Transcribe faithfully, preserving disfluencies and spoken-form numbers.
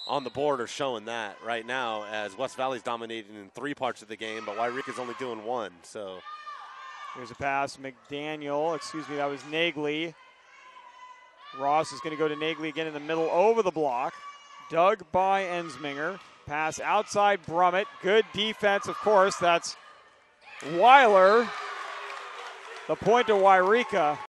on the board are showing that right now, as West Valley's dominating in three parts of the game, but Yreka's only doing one. So here's a pass. McDaniel, excuse me, that was Nagley. Ross is going to go to Nagley again in the middle over the block. Dug by Ensminger. Pass outside Brummett. Good defense, of course. That's Weiler. The point to Yreka.